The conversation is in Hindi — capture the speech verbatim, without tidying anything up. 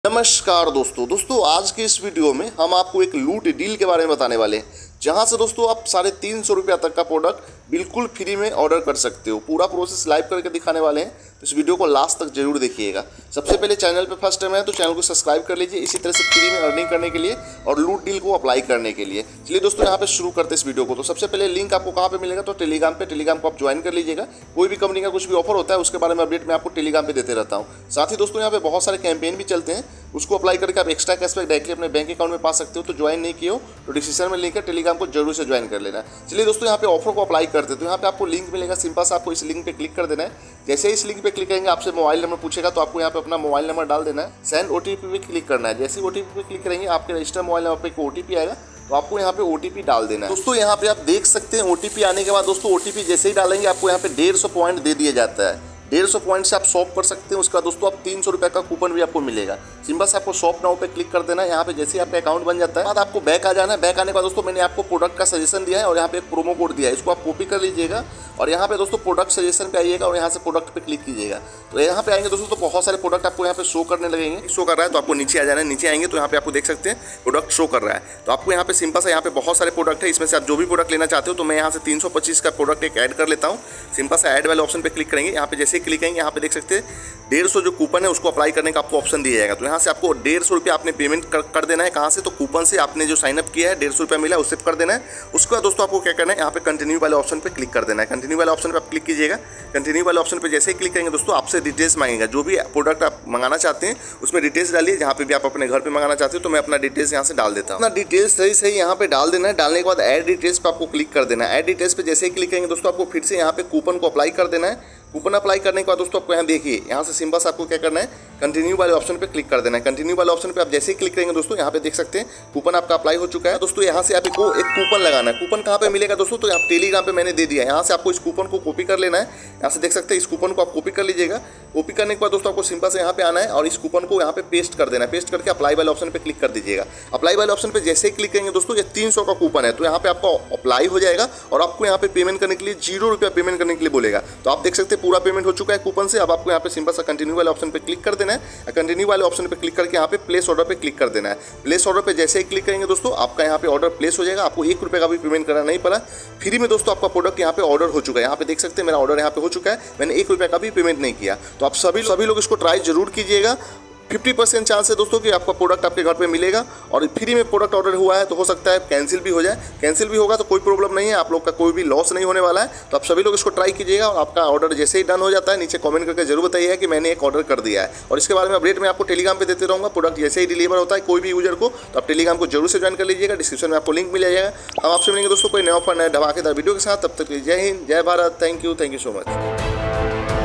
नमस्कार दोस्तों दोस्तों आज के इस वीडियो में हम आपको एक लूट डील के बारे में बताने वाले हैं जहां से दोस्तों आप साढ़े तीन सौ रुपया तक का प्रोडक्ट बिल्कुल फ्री में ऑर्डर कर सकते हो। पूरा प्रोसेस लाइव करके दिखाने वाले हैं, तो इस वीडियो को लास्ट तक जरूर देखिएगा। सबसे पहले चैनल पे फर्स्ट टाइम है तो चैनल को सब्सक्राइब कर लीजिए इसी तरह से फ्री में अर्निंग करने के लिए और लूट डील को अप्लाई करने के लिए। चलिए दोस्तों यहाँ पे शुरू करते हैं इस वीडियो को। तो सबसे पहले लिंक आपको कहाँ पे मिलेगा, तो टेलीग्राम पे टेलीग्राम को आप ज्वाइन कर लीजिएगा। कोई भी कंपनी का कुछ भी ऑफर होता है उसके बारे में अपडेट मैं आपको टेलीग्राम पे देते रहता हूँ। साथ ही दोस्तों यहाँ पे बहुत सारे कैंपेन भी चलते हैं, उसको अप्लाई करके आप एक्स्ट्रा कैशबैक डायरेक्टली अपने बैंक अकाउंट में पा सकते हो। तो ज्वाइन नहीं किए हो तो डिस्क्रिप्शन में लिंक है, टेलीग्राम को जरूर से ज्वाइन कर लेना। चलिए दोस्तों यहाँ पे ऑफर को अप्लाई करते हैं। तो यहाँ पे आपको लिंक मिलेगा, सिंपल सा आपको इस लिंक पे क्लिक कर देना है। जैसे ही इस लिंक पे क्लिक करेंगे आपसे मोबाइल नंबर पूछेगा, तो आपको यहाँ पे अपना मोबाइल नंबर डाल देना है। सेंड ओटीपी पे क्लिक करना है। जैसे ही ओटीपी पे क्लिक करेंगे आपके रजिस्टर मोबाइल नंबर पे एक ओटीपी आएगा, तो आपको यहाँ पे ओटीपी डाल देना है। दोस्तों यहाँ पे आप देख सकते हैं ओटीपी आने के बाद दोस्तों ओटीपी जैसे ही डालेंगे आपको यहाँ पे डेढ़ सौ पॉइंट दे दिया जाता है। डेढ़ सौ पॉइंट से आप शॉप कर सकते हैं। उसका दोस्तों आप तीन सौ रुपये का कूपन भी आपको मिलेगा। सिंपल से आपको शॉप नाउ पे क्लिक कर देना है। यहाँ पे जैसे ही आपका अकाउंट बन जाता है बाद आपको बैक आ जाना है। बैक आने के बाद दोस्तों मैंने आपको प्रोडक्ट का सजेशन दिया है और यहाँ पे एक प्रोमो कोड दिया है, इसको आप कॉपी कर लीजिएगा और यहाँ पे दोस्तों प्रोडक्ट सजेशन पे आइएगा और यहाँ से प्रोडक्ट पे क्लिक कीजिएगा। तो यहाँ पे आएंगे दोस्तों तो बहुत सारे प्रोडक्ट आपको यहाँ पे शो करने लगेंगे। शो कर रहा है तो आपको नीचे आ जाना है। नीचे आएंगे तो यहाँ पे आपको देख सकते हैं प्रोडक्ट शो कर रहा है। तो आपको यहाँ पे सिंपल से यहाँ पे बहुत सारे प्रोडक्ट है, इसमें से आप जो भी प्रोडक्ट लेना चाहते हो। तो मैं यहाँ से तीन सौ पच्चीस का प्रोडक्ट एक ऐड कर लेता हूँ। सिंपल से ऐड वाले ऑप्शन पे क्लिक करेंगे। यहाँ पे जैसे ही क्लिक करेंगे यहाँ पे देख सकते हैं डेढ़ सौ जो कूपन है उसको अप्लाई करने का आपको ऑप्शन दिया जाएगा। तो यहाँ से आपको डेढ़ सौ रुपया आपने पेमेंट कर, कर देना है। कहाँ से, तो कूपन से आपने जो साइनअप किया है डेढ़ सौ रुपया मिला उससे कर देना है। उसके बाद दोस्तों आपको क्या करना है, यहाँ पे कंटिन्यू वाले ऑप्शन पे क्लिक कर देना है। कंटिन्यू वाले ऑप्शन पे आप क्लिक कीजिएगा। कंटिन्यू वाले ऑप्शन पे जैसे ही क्लिक करेंगे दोस्तों आपसे डिटेल्स मांगेगा। जो भी प्रोडक्ट आप मंगाना चाहते हैं उसमें डिटेल्स डालिए। जहाँ पे भी आप अपने घर पे मंगाना चाहते हो तो मैं अपना डिटेल्स यहाँ से डाल देता हूँ। अपना डिटेल्स सही सही यहाँ पे डाल देना है। डालने के बाद ऐड डिटेल्स पे आपको क्लिक कर देना है। ऐड डिटेल्स पे जैसे ही क्लिक करेंगे दोस्तों आपको फिर से यहाँ पे कूपन को अप्लाई कर देना है। कूपन अप्लाई करने के बाद दोस्तों आपको यहाँ देखिए यहाँ से सिंपल से आपको क्या करना है, कंटिन्यू वाले ऑप्शन पे क्लिक कर देना है। कंटिन्यू वाले ऑप्शन पे आप जैसे ही क्लिक करेंगे दोस्तों यहाँ पे देख सकते हैं कूपन आपका अप्लाई हो चुका है। दोस्तों यहाँ से आपको एक कूपन लगाना है। कूपन कहाँ पे मिलेगा दोस्तों, तो यहाँ टेलीग्राम पे मैंने दे दिया है। यहाँ से आपको इस कूपन को कॉपी कर लेना है। यहाँ से देख सकते हैं इस कूपन को आप कॉपी कर लीजिएगा। कॉपी करने के बाद दोस्तों आपको सिंपल से यहाँ पे आना है और इस कूपन को यहाँ पे पेस्ट कर देना है। पेस्ट करके अप्लाई वाले ऑप्शन पे क्लिक कर दीजिएगा। अप्लाई वाले ऑप्शन पे जैसे ही क्लिक करेंगे दोस्तों ये तीन सौ का कूपन है, तो यहाँ पे आपका अप्लाई हो जाएगा और आपको यहाँ पे पेमेंट करने के लिए जीरो रुपया पेमेंट करने के लिए बोलेगा। तो आप देख सकते हैं पूरा पेमेंट हो चुका है कूपन से। अब आपको यहाँ पे सिंपल सा कंटिन्यू वाले ऑप्शन पे क्लिक कर देना है। कंटिन्यू वाले ऑप्शन पे क्लिक करके यहाँ पे प्लेस ऑर्डर पे क्लिक कर देना है। प्लेस ऑर्डर पे जैसे ही क्लिक करेंगे दोस्तों आपका यहाँ पे ऑर्डर प्लेस हो जाएगा। आपको एक रुपये का भी पेमेंट करना नहीं पड़ा, फ्री में दोस्तों आपका प्रोडक्ट यहाँ पे ऑर्डर हो चुका है। यहाँ पे देख सकते हैं मेरा ऑर्डर यहाँ पे हो चुका है, मैंने एक रुपये का भी पेमेंट नहीं किया। तो आप सभी सभी लोग इसको ट्राई जरूर कीजिएगा। फिफ्टी परसेंट चांस है दोस्तों कि आपका प्रोडक्ट आपके घर पे मिलेगा और फ्री में प्रोडक्ट ऑर्डर हुआ है तो हो सकता है कैंसिल भी हो जाए। कैंसिल भी होगा तो कोई प्रॉब्लम नहीं है, आप लोग का कोई भी लॉस नहीं होने वाला है। तो आप सभी लोग इसको ट्राई कीजिएगा और आपका ऑर्डर जैसे ही डन हो जाता है नीचे कमेंट करके जरूर बताइएगा कि मैंने एक ऑर्डर कर दिया है। और इसके बारे में अपडेट मैं आपको टेलीग्राम पे देते रहूँगा। प्रोडक्ट जैसे ही डिलीवर होता है कोई भी यूजर को, तो आप टेलीग्राम को जरूर से ज्वाइन कर लीजिएगा। डिस्क्रिप्शन में आपको लिंक मिल जाएगा। हम आपसे मिलेंगे दोस्तों कोई नया ऑफर नया धमाकेदार वीडियो के साथ। तब तक जय हिंद, जय Bharat, thank you, thank you so much.